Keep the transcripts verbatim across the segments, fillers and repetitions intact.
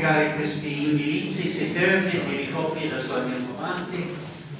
caricare questi indirizzi, se serve, li ricopia da sua mia avanti.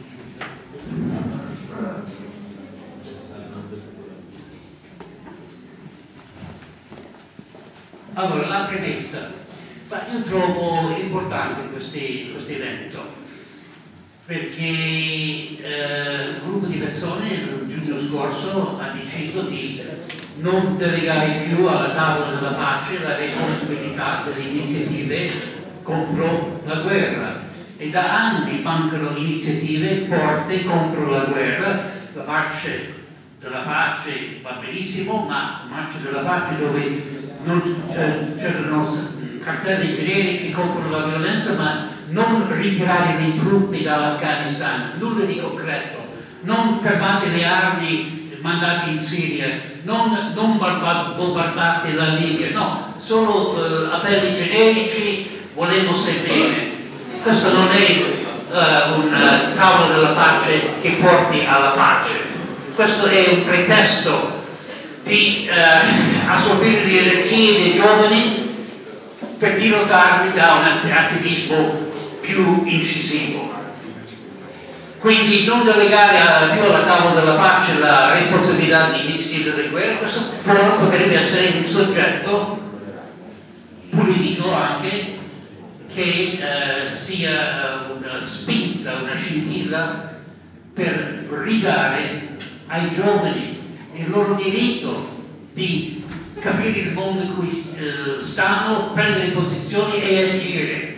Allora, la premessa. Ma io trovo importante questo evento, perché eh, un gruppo di persone il giugno scorso ha deciso di non delegare più alla tavola della pace la responsabilità delle iniziative contro la guerra, e da anni mancano iniziative forti contro la guerra. La marcia della pace va benissimo, ma la marcia della pace dove non c'erano cartelli generici contro la violenza, ma non ritirare le truppe dall'Afghanistan, nulla di concreto, non fermate le armi mandate in Siria, non, non bombardate la Libia, no, solo uh, appelli generici, volemo se bene. Questo non è uh, un uh, tavolo della pace che porti alla pace, questo è un pretesto di uh, assorbire le energie dei giovani per dirottarli da un attivismo più incisivo. Quindi non delegare a, più alla tavola della pace la responsabilità di iniziative delle guerre, questo forum potrebbe essere un soggetto politico anche che eh, sia una spinta, una scintilla per ridare ai giovani il loro diritto di capire il mondo in cui eh, stanno, prendere posizioni e agire.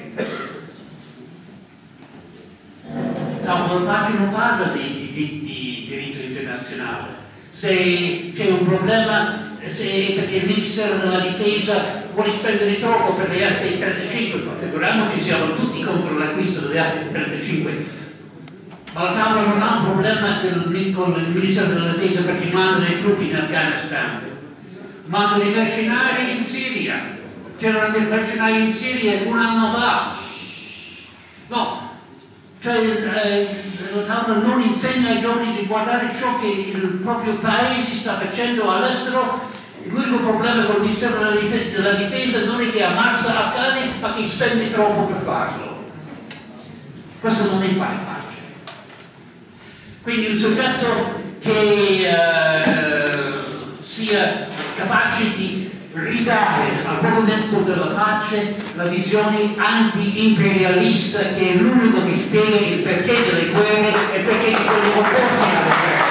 La pace non parla di, di, di diritto internazionale. Se c'è un problema, se perché il Ministero della Difesa vuole spendere troppo per le F trentacinque, ma figuriamoci, siamo tutti contro l'acquisto delle F trentacinque, ma la tavola non ha un problema del, con il Ministero della Difesa perché manda le truppe in Afghanistan, manda i mercenari in Siria. C'erano dei mercenari in Siria un anno fa. No. Cioè eh, la tavola non insegna ai giovani di guardare ciò che il proprio paese sta facendo all'estero. L'unico problema con il Ministero della Difesa, della Difesa non è che ammazza afghani, ma che spende troppo per farlo. Questo non è fare pace. Quindi un soggetto che eh, sia capace di ridare al movimento della pace la visione anti-imperialista, che è l'unico che spiega il perché delle guerre e perché ci vogliono opporsi alle guerre.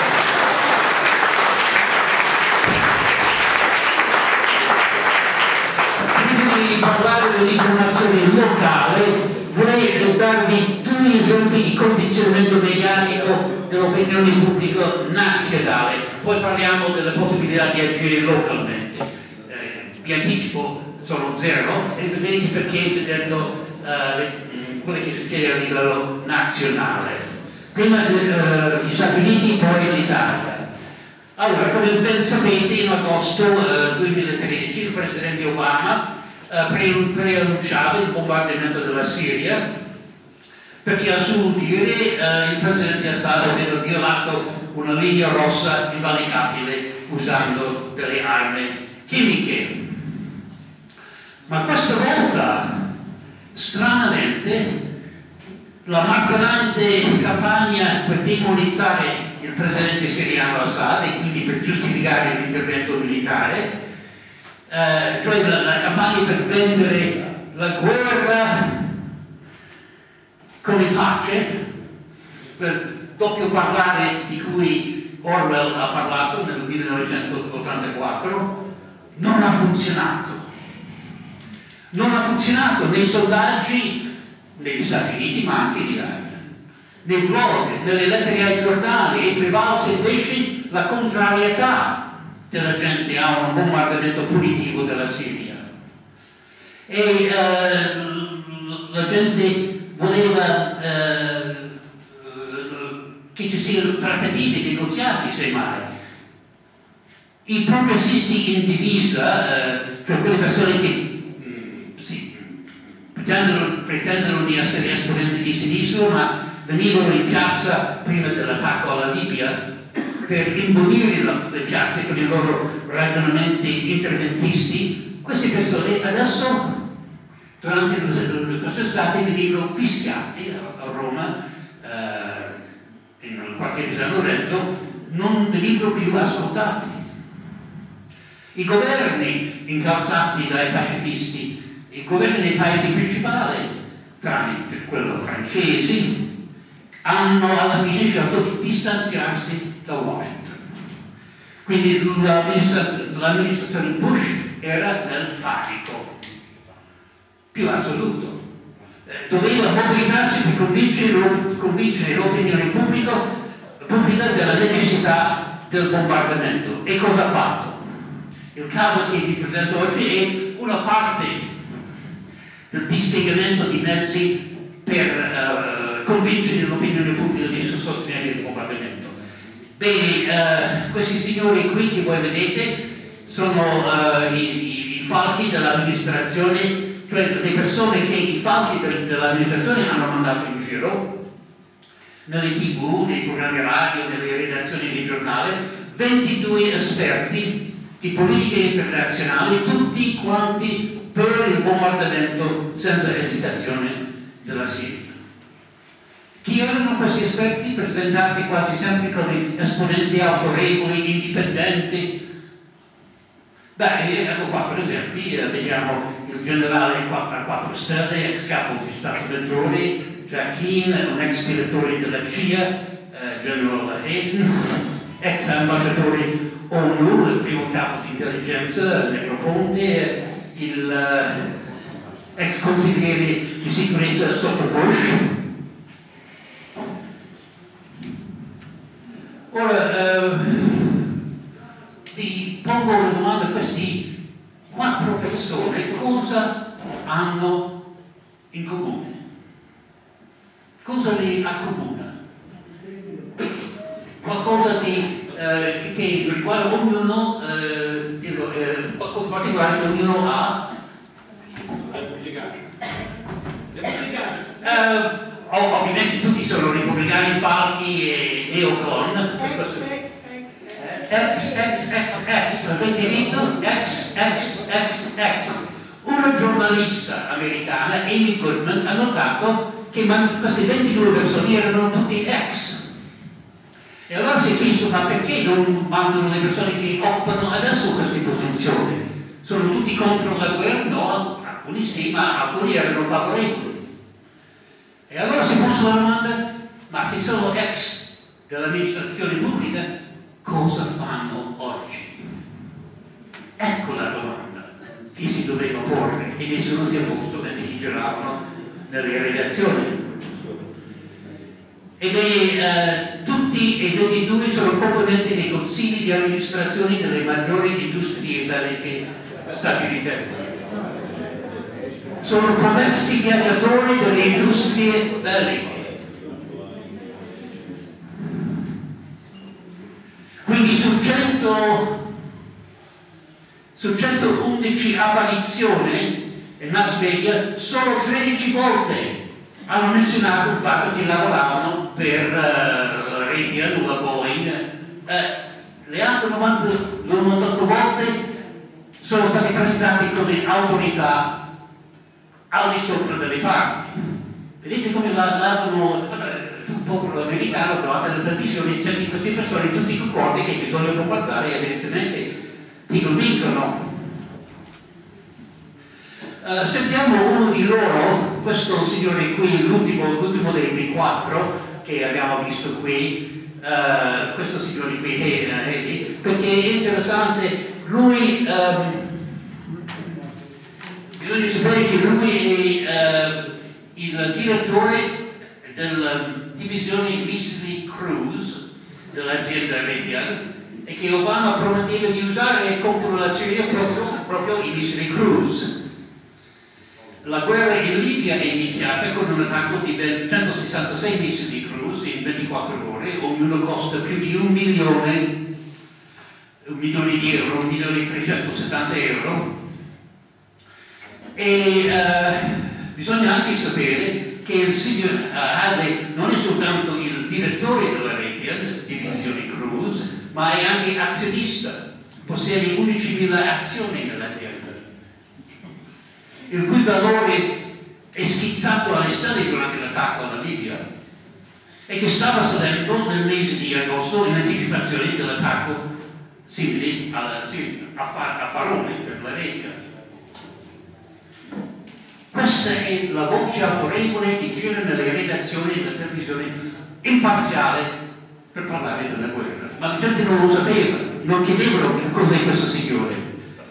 Prima di parlare dell'informazione locale, vorrei darvi due esempi di condizionamento mediatico dell'opinione pubblica nazionale, poi parliamo della possibilità di agire localmente. Vi anticipo, sono zero, e vedrete perché vedendo uh, quello che succede a livello nazionale. Prima uh, gli Stati Uniti, poi l'Italia. Allora, come ben sapete, in agosto uh, duemilatredici il Presidente Obama uh, pre preannunciava il bombardamento della Siria, perché a suo dire uh, il Presidente Assad aveva violato una linea rossa invalicabile usando delle armi chimiche. Ma questa volta, stranamente, la martellante campagna per demonizzare il presidente siriano Assad e quindi per giustificare l'intervento militare, eh, cioè la, la campagna per vendere la guerra come pace, per doppio parlare di cui Orwell ha parlato nel millenovecentottantaquattro, non ha funzionato. Non ha funzionato nei sondaggi negli Stati Uniti, ma anche in Italia, nei blog, nelle lettere ai giornali, e prevalse invece la contrarietà della gente a un bombardamento punitivo della Siria. E eh, la gente voleva eh, che ci siano trattative, negoziati, semmai. I progressisti in divisa, eh, cioè quelle persone che Pretendono, pretendono di essere esponenti di sinistra, ma venivano in piazza prima dell'attacco alla Libia per imbonire le piazze con i loro ragionamenti interventisti. Queste persone adesso durante questa estate venivano fischiati a Roma, eh, nel quartiere di San Lorenzo, non venivano più ascoltati. I governi incalzati dai pacifisti, i governi dei paesi principali, tranne quello francesi, hanno alla fine scelto di distanziarsi da Washington. Quindi l'amministrazione Bush era nel panico più assoluto. Eh, doveva mobilitarsi per convincere, convincere l'opinione pubblica, pubblica della necessità del bombardamento. E cosa ha fatto? Il caso che vi presento oggi è una parte del dispiegamento di mezzi per uh, convincere l'opinione pubblica di sostenere il bombardamento. Bene, uh, questi signori qui che voi vedete sono uh, i, i, i falchi dell'amministrazione, cioè le persone che i falchi de, dell'amministrazione hanno mandato in giro, nelle tv, nei programmi radio, nelle redazioni dei giornali, ventidue esperti di politica internazionale, tutti quanti per il bombardamento senza esitazione della Siria. Chi erano questi esperti, presentati quasi sempre come esponenti autorevoli, indipendenti? Beh, ecco qua per esempio, eh, vediamo il generale a quattro stelle, ex capo di Stato Maggiore, Jack Keane, un ex direttore della C I A, eh, General Hayden, ex ambasciatore ONU, il primo capo di intelligenza, Negroponte, il eh, ex consigliere di sicurezza sotto Bush. Ora, eh, vi pongo una domanda a questi quattro persone, cosa hanno in comune? Cosa li accomuna? Qualcosa di, eh, che, che riguarda ognuno, eh, dico, eh, qualcosa particolare che ognuno ha? Eh, ovviamente tutti sono repubblicani, falchi e neocon. Ex, ex, ex, ex, avete detto? Ex, ex, ex, ex. Una giornalista americana, Amy Goodman, ha notato che queste ventidue persone erano tutti ex. E allora si è chiesto, ma perché non mandano le persone che occupano adesso queste posizioni? Sono tutti contro la guerra? No, alcuni sì, ma alcuni erano favorevoli. E allora si è posto la domanda, ma se sono ex dell'amministrazione pubblica, cosa fanno oggi? Ecco la domanda che si doveva porre e nessuno si è posto mentre chi giravano nelle redazioni. Ed è, eh, tutti e ventidue sono componenti dei consigli di amministrazione delle maggiori industrie belliche statunitensi. Sono promessi viaggiatori delle industrie belliche. Quindi su, cento, su centoundici apparizioni in mass media, solo tredici volte hanno menzionato il fatto che lavoravano per uh, Raytheon o la Boeing. Eh, le altre novantotto volte sono stati presentati come autorità al di sopra delle parti. Vedete come lavano il popolo americano davanti alla televisione, senti queste persone tutti concordi che bisogna bombardare e evidentemente ti convincono. Uh, sentiamo uno di loro, questo signore qui, l'ultimo dei, dei quattro che abbiamo visto qui, uh, questo signore qui, hey, hey, perché è interessante, lui, um, bisogna sapere che lui è uh, il direttore della divisione missili Cruise dell'azienda Raytheon e che Obama prometteva di usare contro la Siria proprio, proprio i missili Cruise. La guerra in Libia è iniziata con un attacco di ben centosessantasei missili Cruise in ventiquattro ore, ognuno costa più di un milione, un milione di euro, un milione e trecentosettanta euro. E uh, bisogna anche sapere che il signor uh, Hadley non è soltanto il direttore della Raytheon, divisione Cruise, ma è anche azionista, possiede undicimila azioni nell'azienda. il cui valore è schizzato alle stelle durante l'attacco alla Libia e che stava salendo nel mese di agosto in anticipazione dell'attacco simile a, a Farone per la Lega. Questa è la voce autorevole che gira nelle redazioni della televisione imparziale per parlare della guerra, ma la gente non lo sapeva, non chiedevano che cos'è questo signore.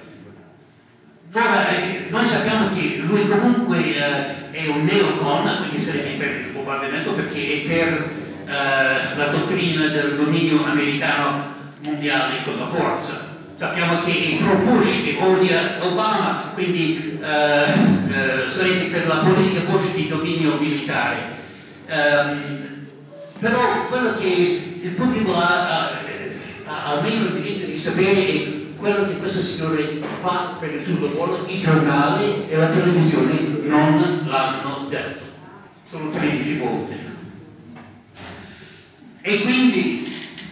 Ora, eh, noi sappiamo che lui comunque eh, è un neocon, quindi sarebbe per il bombardamento perché è per eh, la dottrina del dominio americano mondiale con la forza. Sappiamo che è pro-Bush, che odia Obama, quindi eh, eh, sarebbe per la politica Bush di dominio militare. Um, però quello che il pubblico ha, ha, ha almeno il diritto di sapere è quello che questo signore fa per il suo lavoro. I giornali e la televisione non l'hanno detto, sono tredici volte. E quindi,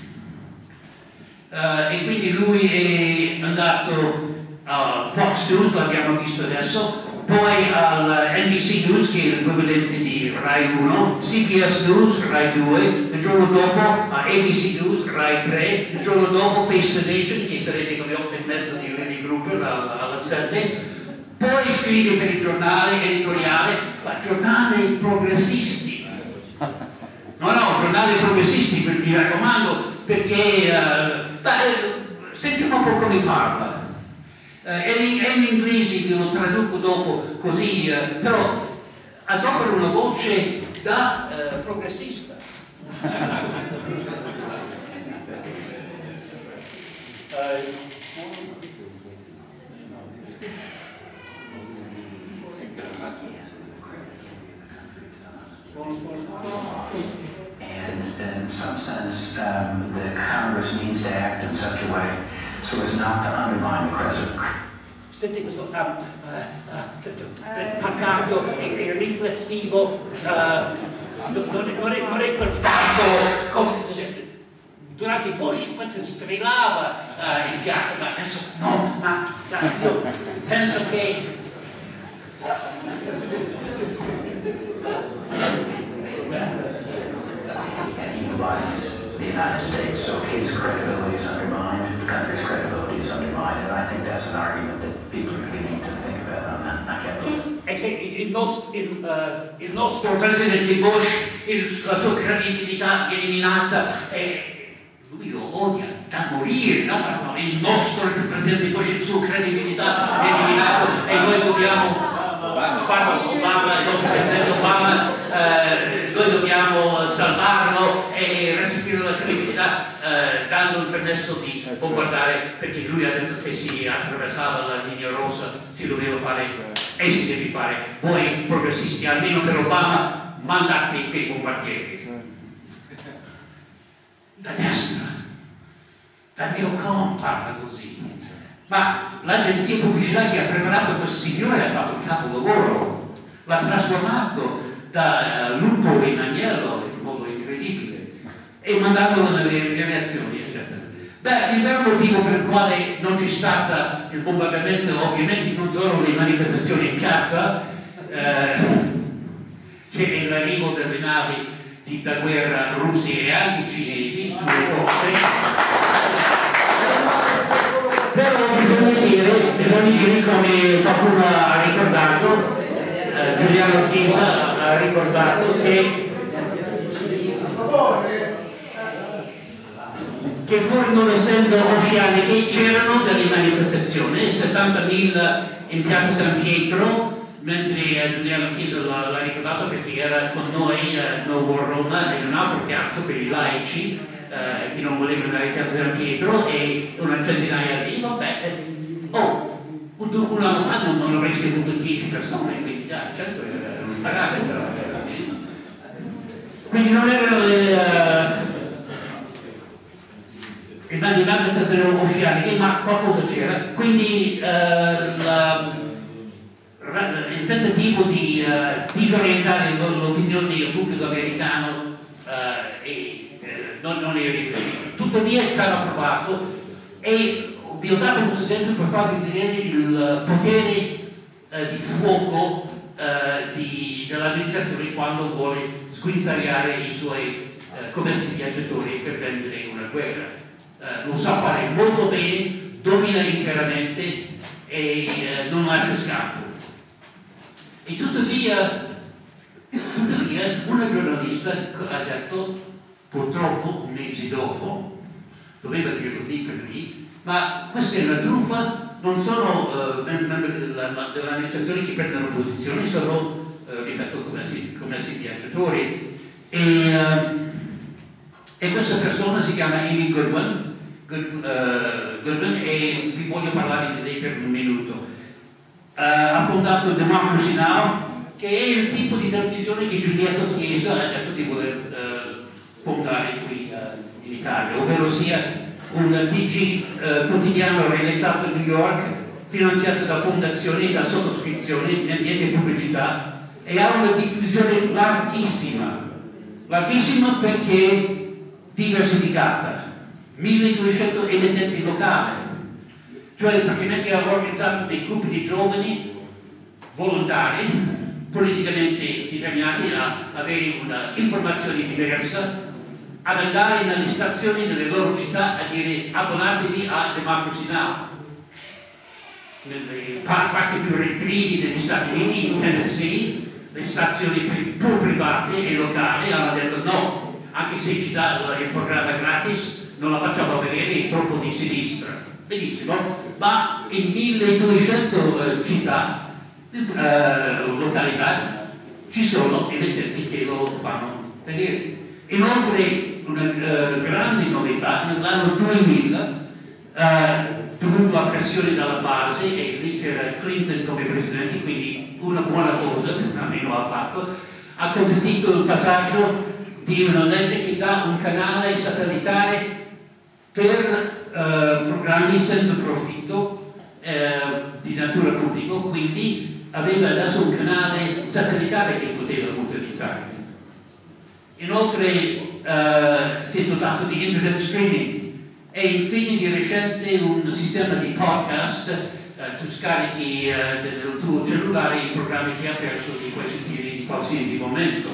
uh, e quindi lui è andato a Fox News, l'abbiamo visto adesso, poi al N B C News, che è l'equivalente di Rai uno, C B S News, Rai due, il giorno dopo a A B C News, Rai tre, il giorno dopo Face the Nation, che sarebbe come otto e mezzo di René Gruber alla, alla sette, poi scrive per il giornale editoriale, ma giornale progressisti. No, no, giornale progressisti, mi raccomando, perché, uh, beh, sentiamo un po' come parla. Uh, è, in, è in inglese, che lo traduco dopo così, uh, però adopera una voce da uh, progressista. uh, And in some sense, um, the Congress needs to act in such a way so as not to undermine the president. Senti questo uh, uh, uh, pacato e, e riflessivo, uh, non, non, è, non, è, non è quel fatto come durante Bush questo strillava uh, in piazza, ma adesso no, ma, ma io penso che He divides the United States, so his credibility is undermined, the country's credibility is undermined, and I think that's an argument that people are beginning to think about on that. I can't believe. E se il nostro, il, uh, il nostro presidente Bush, il, la sua credibilità viene minata, e lui lo odia da morire, no? No, il nostro presidente Bush, la sua credibilità viene minata e noi dobbiamo, quando Obama, il nostro presidente Obama, eh, noi dobbiamo salvarlo e restituire la credibilità eh, dando il permesso di bombardare, perché lui ha detto che si attraversava la linea rossa, si doveva fare e si deve fare. Voi progressisti, almeno per Obama, mandate quei bombardieri. Da destra, da neocon parla così. Ma l'agenzia pubblicità che ha preparato questo signore ha fatto un capolavoro, l'ha trasformato da uh, lupo in agnello in modo incredibile e mandatelo nelle reazioni, eccetera. Beh, il vero motivo per il quale non c'è stato il bombardamento, ovviamente non solo le manifestazioni in piazza, eh, c'è l'arrivo delle navi di, da guerra russi e anche cinesi sulle coste. Però bisogna dire, bisogna dire, come qualcuno ha ricordato, eh, Giuliano Chiesa ha ricordato che, che pur non essendo oceaniche c'erano delle manifestazioni, settantamila in piazza San Pietro, mentre eh, Giuliano Chiesa l'ha ricordato perché era con noi a eh, No War Roma in un'altra piazza per i laici, Eh, che non volevano andare a Piazza San Pietro, e una centinaia di vabbè, eh, oh, un, un anno fa non, non avresti avuto dieci persone, quindi già cento era un parametro. Quindi non erano le uh, manifestazioni oceaniche, ma qualcosa c'era. Quindi uh, la, il tentativo di uh, disorientare l'opinione del pubblico americano uh, e Non, non è riuscito. Tuttavia ci hanno provato, e vi ho dato questo esempio per farvi vedere il potere eh, di fuoco eh, dell'amministrazione quando vuole sguinzagliare i suoi eh, commessi viaggiatori per vendere una guerra. Eh, lo sa fare molto bene, domina interamente e eh, non lascia scampo. E tuttavia, tuttavia una giornalista ha detto, purtroppo mesi dopo, doveva dirlo lì per lì, ma questa è una truffa, non sono uh, membri dell'amministrazione che prendono posizione, sono, uh, ripeto, commessi, commessi viaggiatori. E, uh, e questa persona si chiama Amy Goodman, Good, uh, Goodman, e vi voglio parlare di lei per un minuto. Uh, ha fondato Democracy Now!, che è il tipo di televisione che Giulietto Chiesa ha detto di voler uh, fondare qui uh, in Italia, ovvero sia un T G uh, quotidiano realizzato a New York, finanziato da fondazioni e da sottoscrizioni in ambiente e pubblicità, e ha una diffusione larghissima, larghissima perché diversificata, milleduecento emittenti locali, cioè praticamente ha organizzato dei gruppi di giovani volontari, politicamente determinati a avere una informazione diversa, ad andare nelle stazioni delle loro città a dire abbonatevi a Democracy Now! Nelle parti più retrivi degli Stati Uniti, in Tennessee, le stazioni più private e locali hanno detto no, anche se ci dà il programma gratis, non la facciamo vedere, è troppo di sinistra. Benissimo, ma in milleduecento eh, città, eh, località, ci sono emittenti che lo fanno vedere. Inoltre, una uh, grande novità, nell'anno duemila, uh, dovuto a pressione dalla base, e lì c'era Clinton come presidente, quindi una buona cosa, almeno ha fatto, ha consentito il passaggio di una legge che dà un canale satellitare per uh, programmi senza profitto uh, di natura pubblica, quindi aveva adesso un canale satellitare che poteva utilizzare. Inoltre uh, si è dotato di internet streaming e infine di recente un sistema di podcast, uh, tu scarichi uh, del tuo cellulare i programmi che ha perso, li puoi sentire in qualsiasi momento.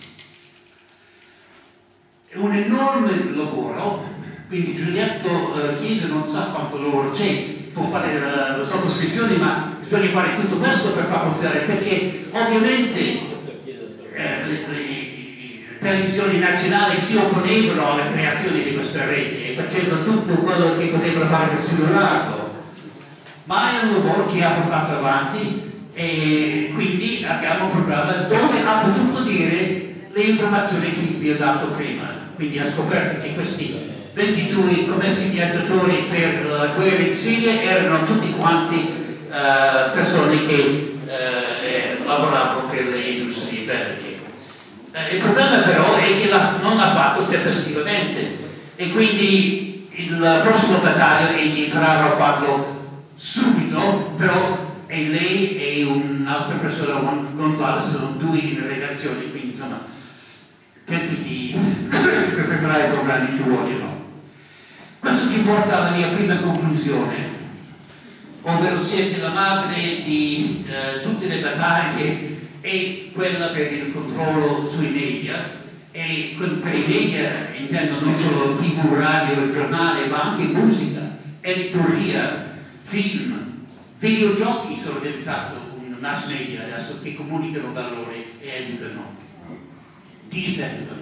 È un enorme lavoro, quindi Giulietto uh, Chiesa non sa quanto lavoro c'è, può fare la, la sottoscrizione, ma bisogna fare tutto questo per far funzionare, perché ovviamente eh, le, le televisioni nazionali si opponevano alla creazione di questa rete, facendo tutto quello che potevano fare per simularlo, ma è un lavoro che ha portato avanti e quindi abbiamo un programma dove ha potuto dire le informazioni che vi ho dato prima, quindi ha scoperto che questi ventidue commessi viaggiatori per la guerra in Siria erano tutti quanti uh, persone che uh, lavoravano per le industrie belliche. Eh, il problema però è che la, non l'ha fatto tempestivamente e quindi il prossimo battaglio è di imparare a farlo subito, però e lei e un'altra persona, Gonzalo, sono due in redazione, quindi insomma tempi di per preparare i programmi ci vogliono. Questo ci porta alla mia prima conclusione, ovvero sia che la madre di eh, tutte le battaglie è quella per il controllo sui media, e per i media intendo non solo tivù, radio, giornale, ma anche musica, editoria, film, videogiochi sono diventati un mass media adesso che comunicano valore e educano, diseducano.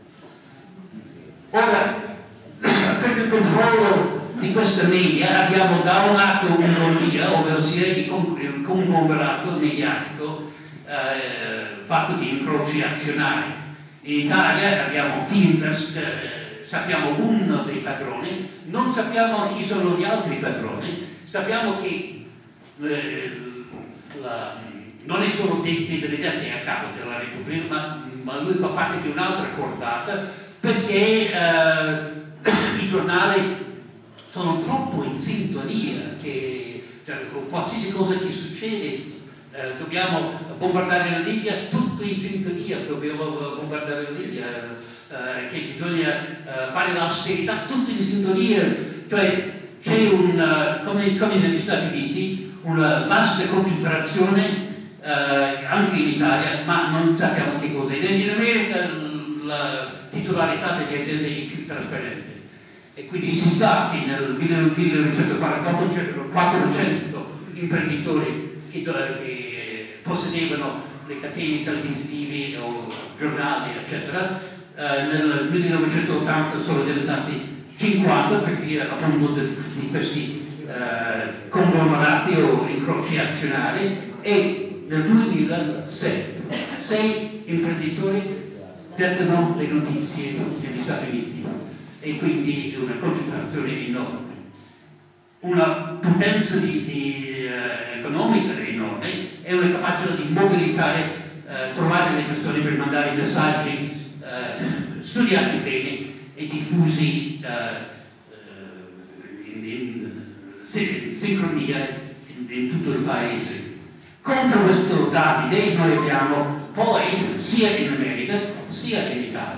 Ora, per il controllo di questa media abbiamo da un lato un'economia, ovvero sia il conglomerato mediatico eh, fatto di incroci azionari. In Italia abbiamo Fininvest, eh, sappiamo uno dei padroni, non sappiamo chi sono gli altri padroni, sappiamo che eh, la, non è solo De, De Benedetti a capo della Repubblica, ma, ma lui fa parte di un'altra cordata, perché eh, i giornali sono troppo in sintonia, che cioè, con qualsiasi cosa che succede eh, dobbiamo bombardare la Libia, tutto in sintonia, dobbiamo bombardare la Libia, eh, che bisogna eh, fare l'austerità, tutto in sintonia, cioè c'è un, uh, come, come negli Stati Uniti, una vasta concentrazione eh, anche in Italia, ma non sappiamo che cosa. In America la titolarità delle aziende è più trasparente e quindi si sa che nel millenovecentoquarantotto c'erano quattrocento imprenditori che, che possedevano le catene televisive o giornali, eccetera. Eh, nel millenovecentottanta sono diventati cinquanta per via appunto di, di questi eh, conglomerati o incroci azionari, e nel duemilasei sei imprenditori dettano le notizie negli Stati Uniti, e quindi una concentrazione enorme, una potenza di, di, uh, economica enorme e una capacità di mobilitare, uh, trovare le persone per mandare i messaggi uh, studiati bene e diffusi uh, uh, in, in, in sincronia in, in tutto il paese. Contro questo Davide noi abbiamo poi, sia in America sia in Italia,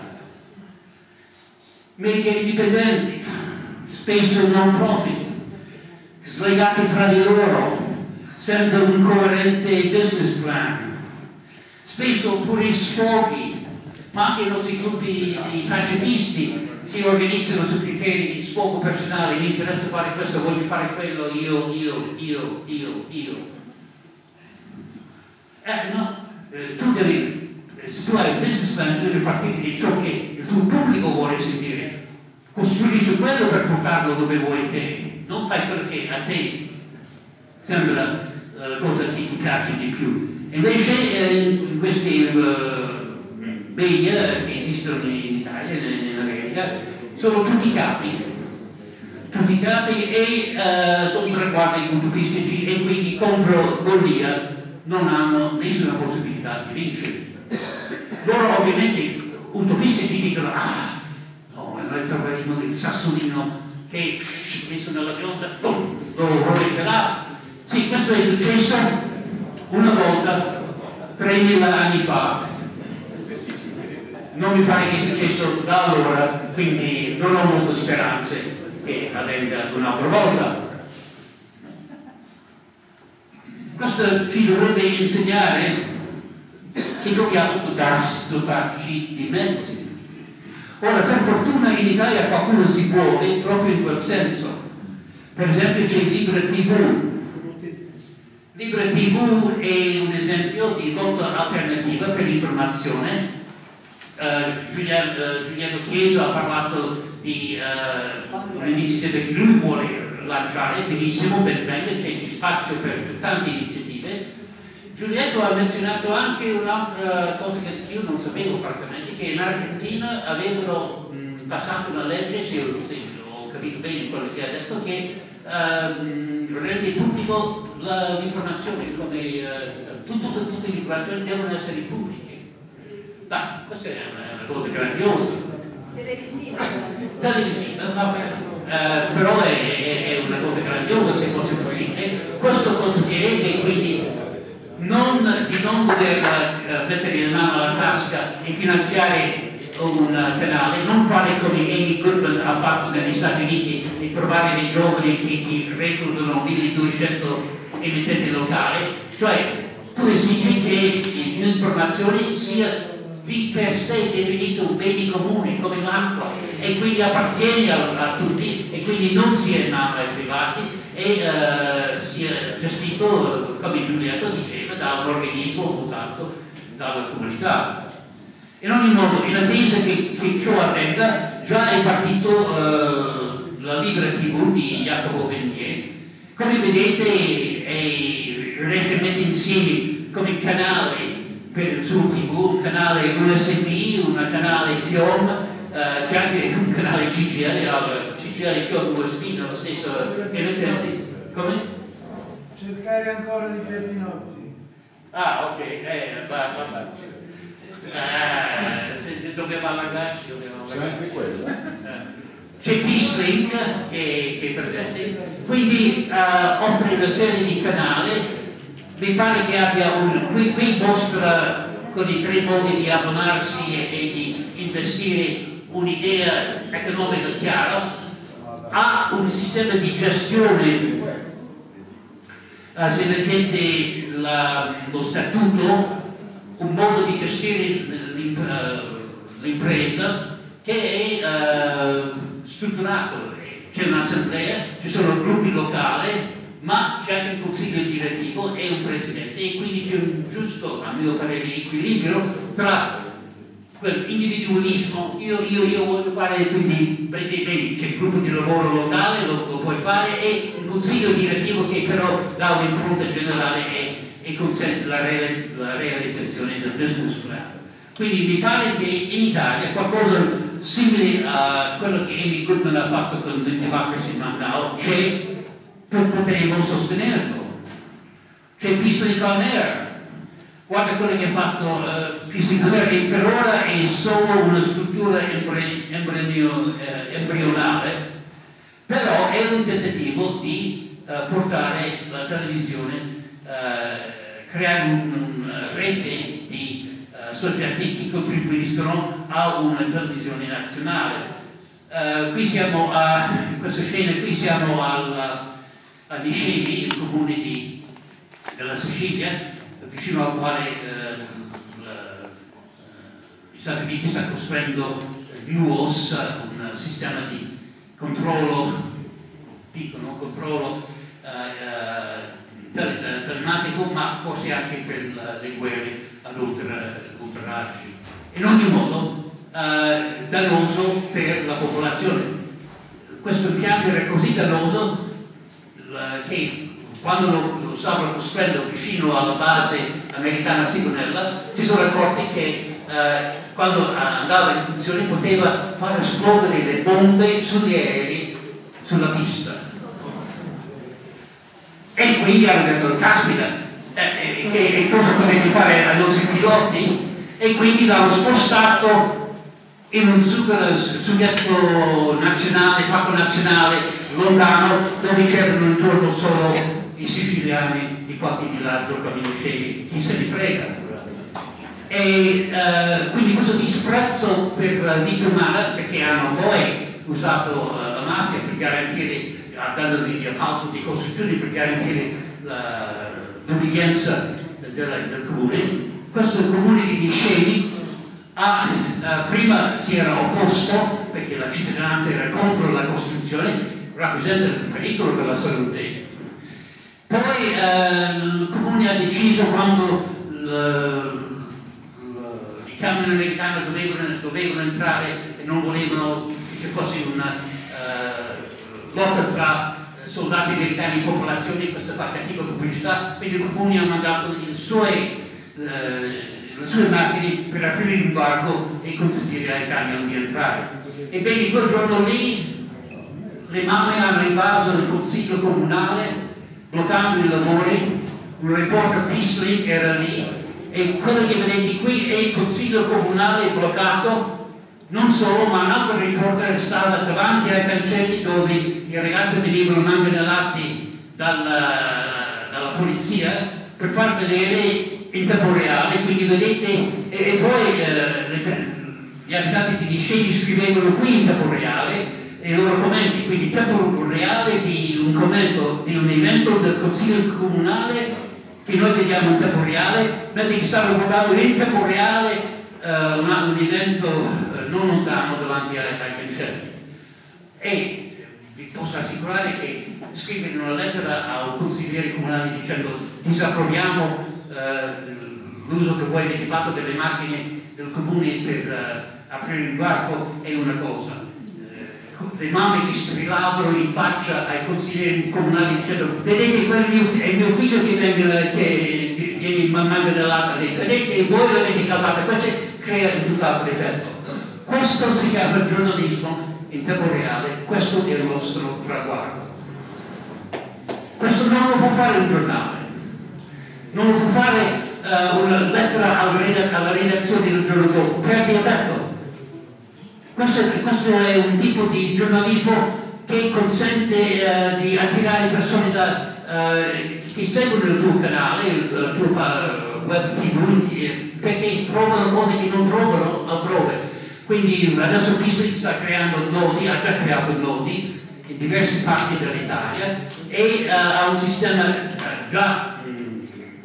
media indipendenti, spesso non profit, slegati tra di loro, senza un coerente business plan, spesso pure sfoghi, ma anche i nostri gruppi di pacifisti si organizzano su criteri di sfogo personale, mi interessa fare questo, voglio fare quello, io, io, io, io, io. Eh, no, eh, tu devi, se tu hai un business plan, tu devi partire di ciò che il tuo pubblico vuole sentire, costruisci quello per portarlo dove vuoi te, non fai quello che a te sembra la cosa che ti piace di più. Invece eh, in questi uh, media che esistono in Italia e in America sono tutti capi, tutti capi e uh, contro riguardo gli utopistici, e quindi contro Golia non hanno nessuna possibilità di vincere. Loro ovviamente utopistici dicono ah, no, noi troveremo il sassolino che psh, messo nella bionda, boom, lo rovecerà. Sì, questo è successo una volta tremila anni fa. Non mi pare che sia successo da allora, quindi non ho molte speranze che avvenga un'altra volta. Questo ci dovrebbe insegnare che dobbiamo dotarci, dotarci di mezzi. Ora, per fortuna in Italia qualcuno si muove proprio in quel senso. Per esempio c'è Libera tivù. Libera tivù è un esempio di lotta alternativa per l'informazione. Uh, Giuliano, uh, Giuliano Chiesa ha parlato di uh, un'iniziativa che lui vuole lanciare, benissimo, ben venga, c'è spazio per tante iniziative. Giulietto ha menzionato anche un'altra cosa che io non sapevo francamente, che in Argentina avevano mh, passato una legge, se ho, se ho capito bene quello che ha detto, che uh, rende pubblico l'informazione, come uh, tutte, tutte le informazioni devono essere pubbliche. Ma questa è una, una cosa grandiosa. Televisiva. Televisiva, vabbè. Uh, però è, è, è una cosa grandiosa se fosse possibile. Questo consiglierebbe quindi non, di non dover uh, mettere in mano alla tasca e finanziare un canale, non fare come Amy Goodman ha fatto negli Stati Uniti e trovare dei giovani che ti reclutano milleduecento emittenti locali, cioè tu esigi che l'informazione sia di per sé definito un bene comune come l'acqua e quindi appartiene a, a tutti e quindi non sia in mano ai privati e uh, sia gestito, come Giulietto diceva, da un organismo votato dalla comunità. In ogni modo, in attesa che, che ciò avvenga, già è partito uh, la Libera tivù di Jacopo Venier. Come vedete è recentemente insieme come canale per il suo tivù, un canale U S B, un canale FIOM, uh, c'è anche un canale C G L, allora, C G L FIOM U S B nello stesso emittente. Come? Cercare ancora di Bertinotti. Ah, ok, eh, va, va, va. Ah, se dobbiamo allargarci, dobbiamo allargarci. C'è anche quello. C'è Peacelink che, che è presente, quindi uh, offre una serie di canali. Mi pare che abbia un, qui, qui mostra con i tre modi di abbonarsi e, e di investire un'idea economica chiara, ha un sistema di gestione uh, se leggete la, lo statuto, un modo di gestire l'impresa che è uh, strutturato. C'è un'assemblea, ci sono gruppi locali, ma c'è anche un consiglio direttivo e un presidente, e quindi c'è un giusto, a mio parere, equilibrio tra quell'individualismo, io, io, io voglio fare, quindi bene, c'è il gruppo di lavoro locale, lo, lo puoi fare, e un consiglio direttivo che però dà un'impronta generale e, e consente la, realizz la realizzazione del business plan. Quindi mi pare che in Italia qualcosa simile a quello che Amy Goodman ha fatto con Democracy Now c'è, potremo sostenerlo. C'è Pista di Calnera. Guarda quello che ha fatto uh, Pista di Calnera, e per ora è solo una struttura embri embrionale, eh, embrionale, però è un tentativo di uh, portare la televisione, uh, creare una rete di soggetti che contribuiscono a una televisione nazionale. Uh, qui siamo a, in questa scena qui siamo al, a Niscemi, il comune di, della Sicilia, vicino al quale uh, la, uh, gli Stati Uniti stanno costruendo l'U O S, un sistema di controllo, dicono, controllo uh, uh, tel telematico, ma forse anche per uh, le guerre ad oltrarci. In ogni modo eh, dannoso per la popolazione. Questo impianto era così dannoso eh, che quando lo, lo stavano costruendo vicino alla base americana Sigonella si sono accorti che eh, quando andava in funzione poteva far esplodere le bombe sugli aerei sulla pista. E quindi hanno detto, caspita, Eh, che cosa potete fare ai nostri piloti, e quindi l'hanno spostato in un suggetto nazionale, fatto nazionale, lontano, dove c'erano intorno solo i siciliani di qualche villaggio, come dicevi, chi se ne frega. E eh, quindi questo disprezzo per la vita umana, perché hanno poi usato uh, la mafia per garantire, dandogli gli appalti di costruzione per garantire la l'obbedienza del, del comune. Questo comune di Niscemi ha, uh, prima si era opposto, perché la cittadinanza era contro la costruzione, rappresenta un pericolo per la salute. Poi uh, il comune ha deciso, quando i camion americani dovevano, dovevano entrare e non volevano che ci fosse una uh, lotta tra soldati americani in popolazione, questa fa cattiva pubblicità, quindi il comune ha mandato i suoi, eh, le sue macchine per aprire l'imbarco e consentire ai camion di entrare. Ebbene, quel giorno lì le mamme hanno invaso il consiglio comunale bloccando i lavori, un reporter Peacelink era lì, e quello che vedete qui è il consiglio comunale bloccato. Non solo, ma un altro reporter stava davanti ai cancelli dove i ragazzi venivano manganellati dalla, dalla polizia per far vedere in tempo reale, quindi vedete, e, e poi eh, le, gli abitanti di Niscemi scrivevano qui in tempo reale i loro commenti, quindi tempo reale di un commento di un evento del Consiglio Comunale che noi vediamo in tempo reale, mentre che stanno guardando in tempo reale eh, una, un evento non lontano davanti ai cancelli. E vi posso assicurare che scrivere una lettera a un consigliere comunale dicendo disapproviamo eh, l'uso che voi avete fatto delle macchine del comune per eh, aprire il varco è una cosa. Eh, le mamme che strillavano in faccia ai consiglieri comunali dicendo vedete, quello è mio, è mio figlio che viene, che viene manganellato lì, vedete, voi l'avete calmata, questo crea un tutt'altro effetto. Questo si chiama giornalismo in tempo reale, questo è il nostro traguardo. Questo non lo può fare un giornale, non lo può fare uh, una lettera alla redazione del giorno dopo, perde effetto. Questo, questo è un tipo di giornalismo che consente uh, di attirare persone da, uh, che seguono il tuo canale, il, il tuo uh, web tivù, perché trovano cose che non trovano altrove. Quindi adesso Peacelink sta creando nodi, ha già creato nodi in diverse parti dell'Italia e uh, ha un sistema uh, già mh,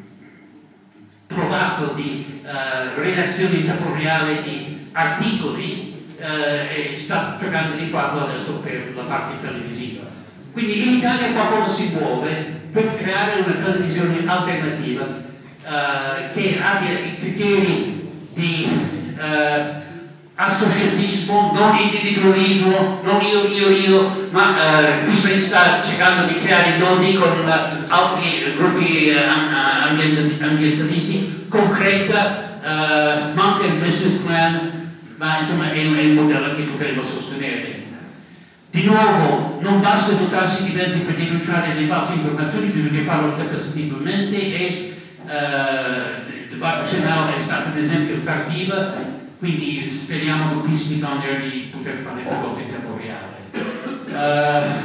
provato di uh, redazione in tempo reale di articoli uh, e sta cercando di farlo adesso per la parte televisiva. Quindi in Italia qualcosa si muove per creare una televisione alternativa uh, che abbia i criteri di uh, associatismo, non individualismo, non io, io, io, ma uh, qui si sta cercando di creare nodi con uh, altri gruppi uh, ambientalisti, concreta, uh, manca il business plan, ma insomma è, è un modello che dovremmo sostenere. Di nuovo, non basta dotarsi di mezzi per denunciare le false informazioni, bisogna farlo capacitivamente e uh, il dibattito Senao è stato un esempio tardivo. Quindi speriamo moltissimi donner di poter fare le cose in tempo reale. Uh,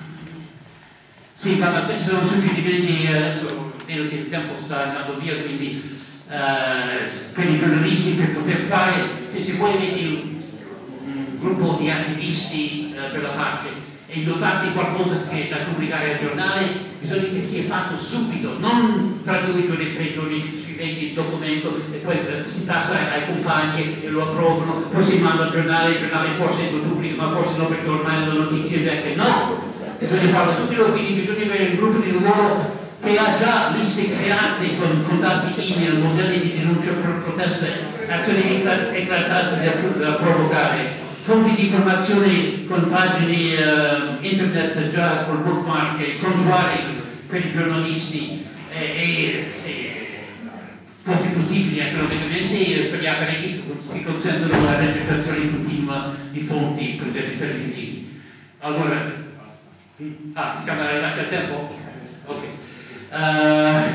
sì, ma questi sono suggerimenti, adesso vedo che il tempo sta andando via, quindi uh, per i giornalisti per poter fare, se si vuole avere un, un gruppo di attivisti uh, per la pace e notate qualcosa che da pubblicare al giornale, bisogna che sia fatto subito, non tra due giorni, tre giorni, scrivete il documento e poi eh, si passa ai, ai compagni e lo approvano, poi si manda al giornale, il giornale forse lo pubblica, ma forse no perché ormai le notizie vecchie, no! Bisogna farlo subito, quindi bisogna avere un gruppo di lavoro che ha già liste create con contatti email, modelli di denuncia, proteste, azioni eclatanti da, da provocare. Fonti di informazione con pagine uh, internet già col bookmark e contuari per i giornalisti e, e se fosse possibile economicamente per gli apparecchi che consentono la registrazione continua di fonti per esempio televisivi. Allora, ah, siamo arrivati a tempo? Ok. Uh,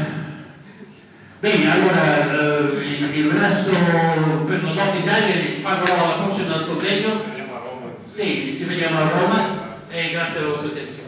bene, allora uh, il, il resto per la Lotte Italia parlerò alla prossima al convegno. Sì, ci vediamo a Roma e grazie per la vostra attenzione.